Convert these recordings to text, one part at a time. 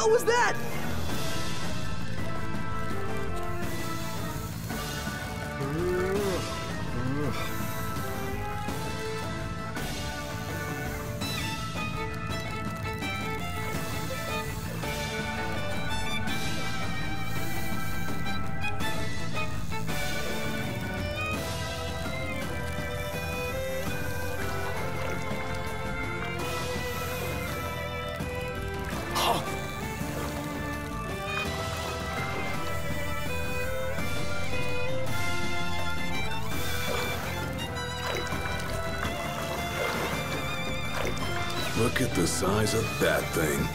hell was that? Look at the size of that thing.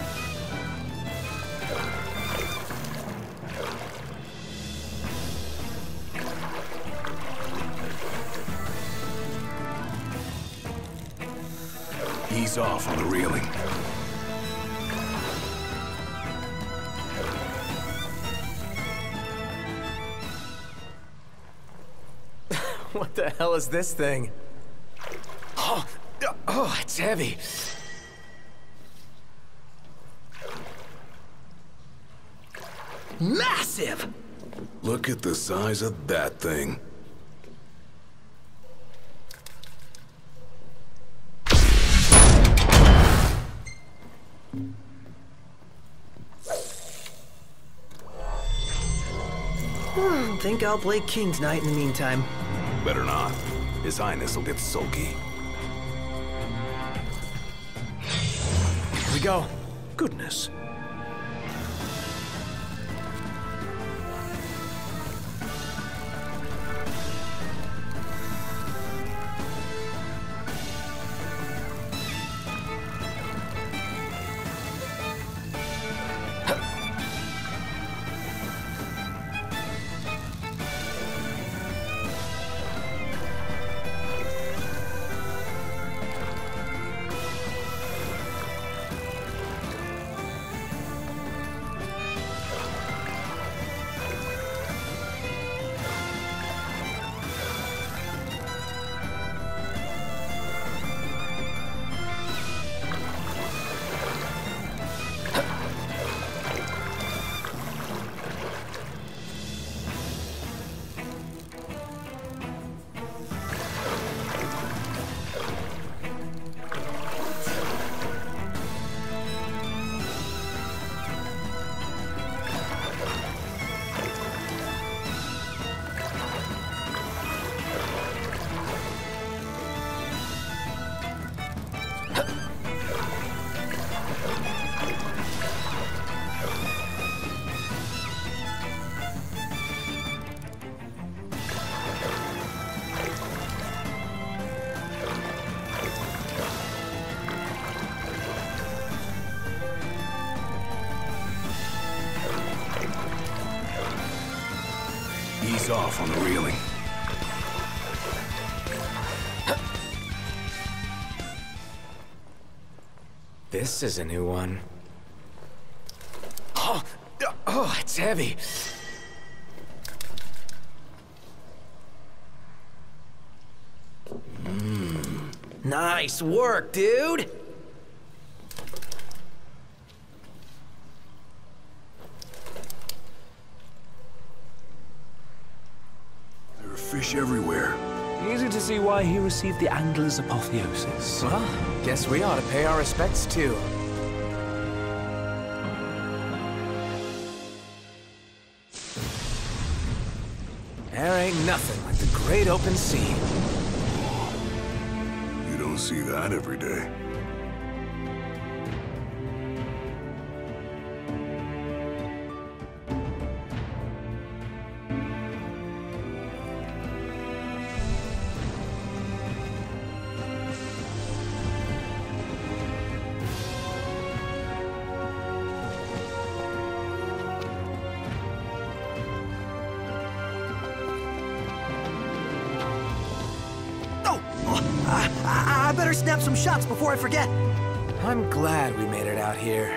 Ease off on the reeling. What the hell is this thing? Oh, it's heavy. Massive! Look at the size of that thing. Think I'll play king tonight in the meantime. Better not. His Highness will get sulky. Here we go. Goodness. Ease off on the reeling. This is a new one. Oh, it's heavy. Nice work, dude! There are fish everywhere. Easy to see why he received the Angler's apotheosis. Well, guess we ought to pay our respects too. There ain't nothing like the great open sea. You don't see that every day. I better snap some shots before I forget. I'm glad we made it out here.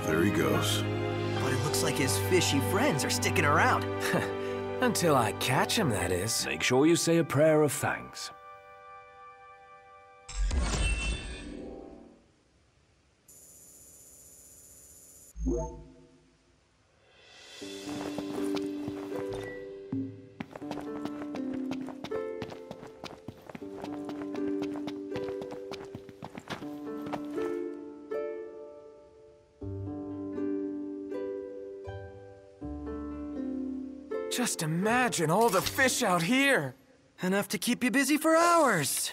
there he goes. But it looks like his fishy friends are sticking around. Until I catch him, that is. Make sure you say a prayer of thanks. Just imagine all the fish out here. Enough to keep you busy for hours.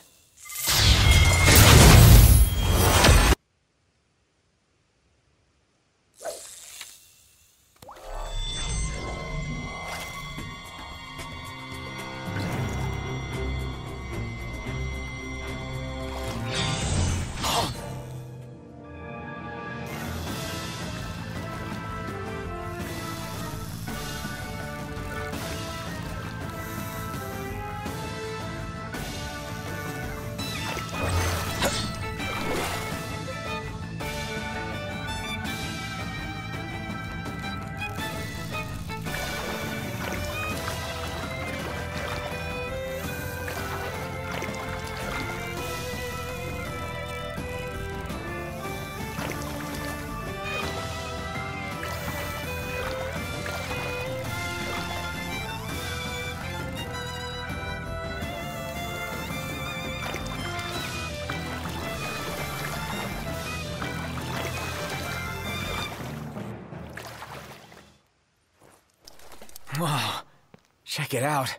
Wow, check it out.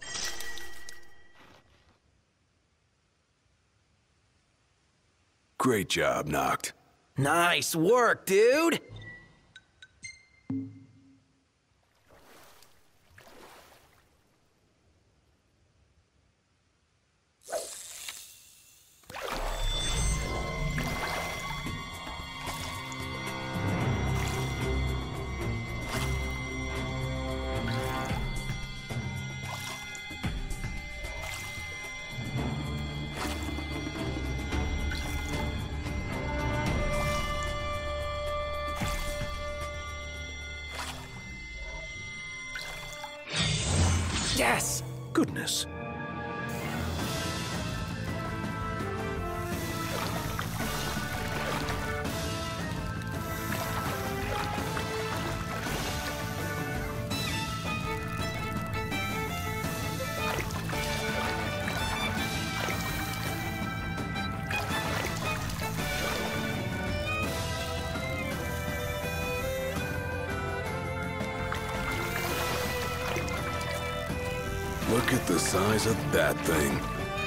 Great job, Noct. Nice work, dude! Yes! Goodness. Look at the size of that thing.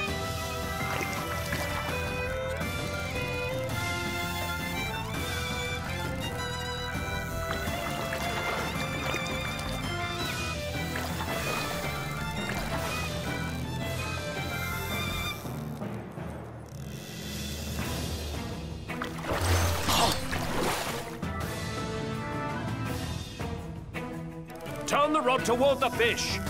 Turn the rod toward the fish.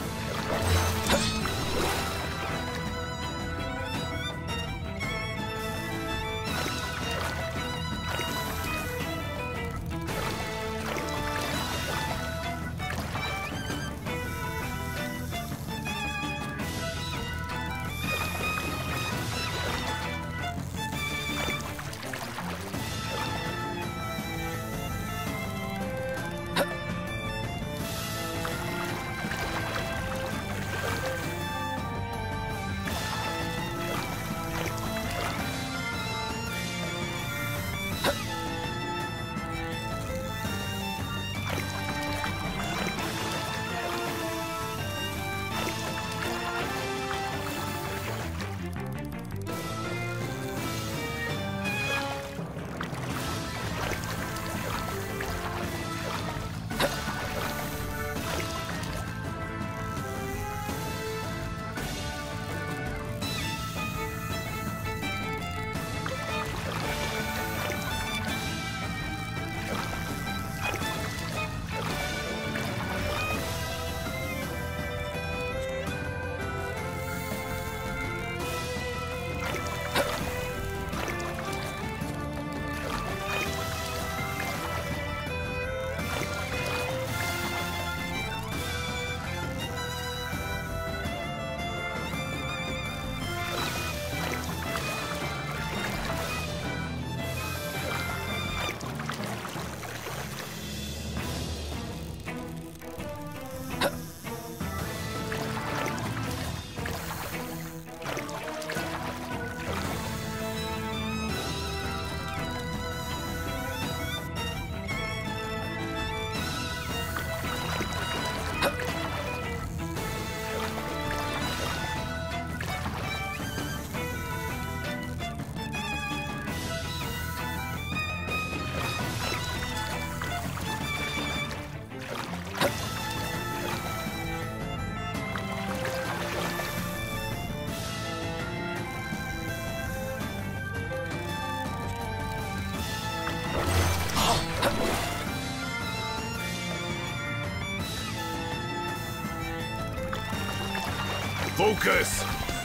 Focus!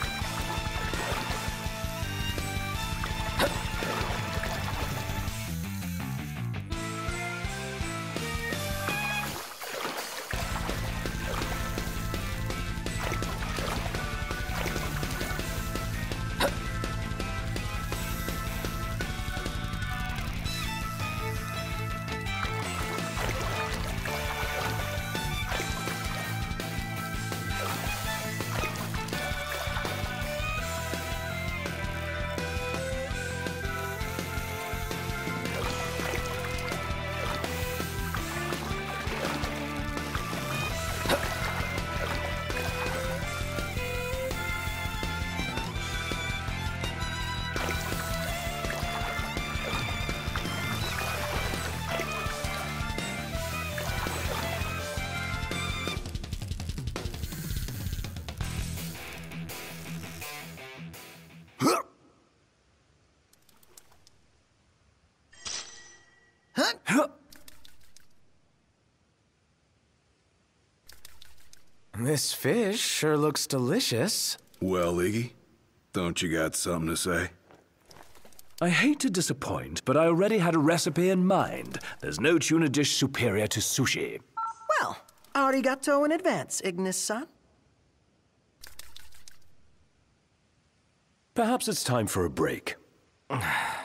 This fish sure looks delicious. Well, Iggy, don't you got something to say? I hate to disappoint, but I already had a recipe in mind. There's no tuna dish superior to sushi. Well, arigato in advance, Ignis-san. Perhaps it's time for a break.